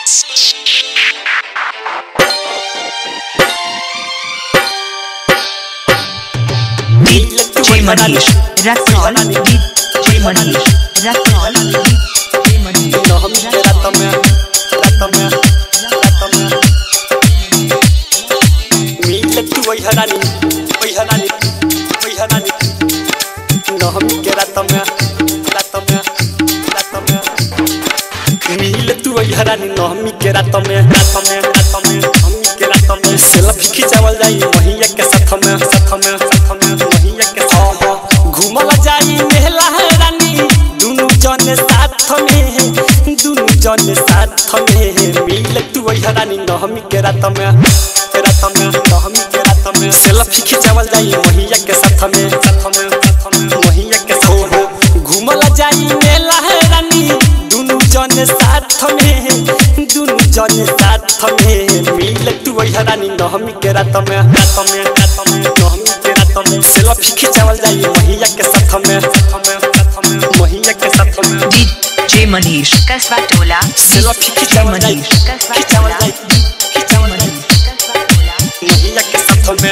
DJ Manish, Raksol, DJ Manish, Raksol, DJ Manish, नहमी के रात में सेल्फी खिंचावल जाई महिया के साथ में महिया के साथ घूमल जाई मेला रानी दुनु जन साथ में मिल तू वही रानी नहमी के रात में सेल्फी खिंचावल जाई महिया के साथ में महिया के साथ घूमल जाई मेला रानी दुनु जन साथ में मिल तू वही रानी नहमी के रात में सेल्फी खिंचावल जाई महिया के साथ में महिया के साथ में DJ Manish, Kaswa Tola, selfie खिंचावल जाई महिया के साथ में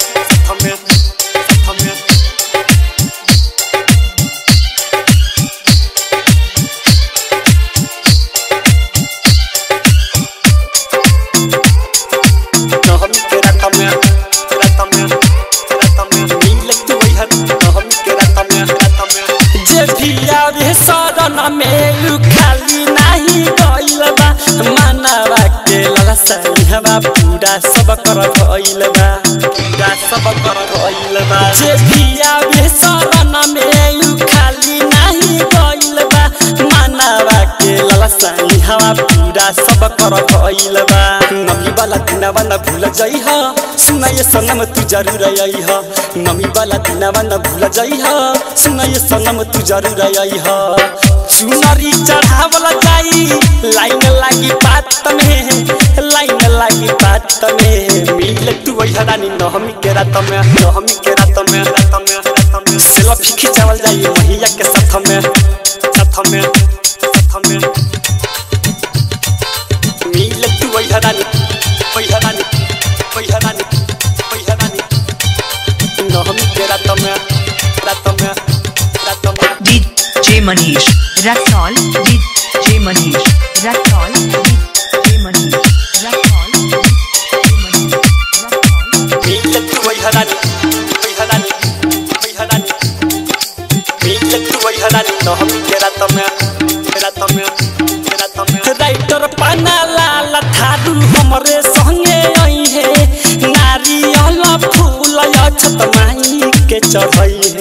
खाली नहीं गइल बा मानवा के ललसा हवा पूरा सब कर गइल बा जे बिया वे शरण में खाली नहीं गइल बा मानवा के ललसा हवा पूरा सब कर गइल बा नमी वाला दिनवा न भूल जइह सुनाए सनम तू जरूर आइह नमी वाला दिनवा न भूल जइह सुनाए सनम तू जरूर आइह चुनरी चढ़ावल जाई लाइन लागी बात में मिल तू वही रानी नहमी के रात में सेल्फी खिंचावल जाई महिया के साथ में मिल तू वही रानी नहमी के रात में DJ Manish, Raksol, DJ Manish, Raksol, DJ Manish, Raksol, मिल तू वही रानी नहमी के रात में राइटर पाना लाल थारू हमरे संगे आई है नारियल फूल छत माई के चढ़ई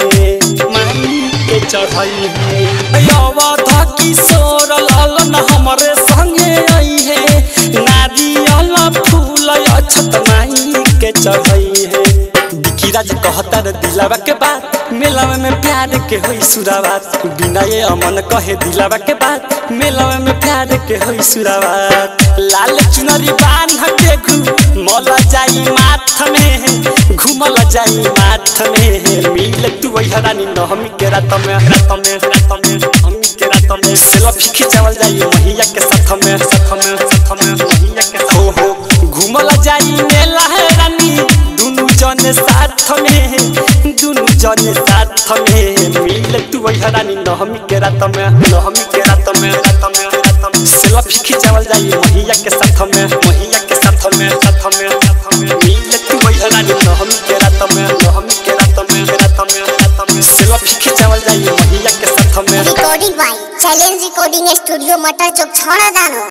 है अवध किशोर लालन हमरे संगे आई है नारियल फूल छत माई के चढ़ई है बिकिराज कहता रे दिलावा के बात मेलावा में प्यार के होई सुरावात बिना ये अमन कहे दिलावा के बात मेलावा में प्यार के होई सुरावात लाल चुनरी बांध के घूमल जाई माथ में मिल तू वही रानी नहमी के रात में सेल्फी खिंचावल जाई महिया के साथ में महिया के साथ घूमल जाई मेला रानी दुनु जन साथ में मिल तू वही रानी नहमी के रात में सेल्फी खिंचावल जाई महिया के साथ में मिल तू वही रानी नहमी के रात में सेल्फी खिंचावल जाई महिया के साथ में recording by challenge recording studio मटर चौक छौड़ा दानो।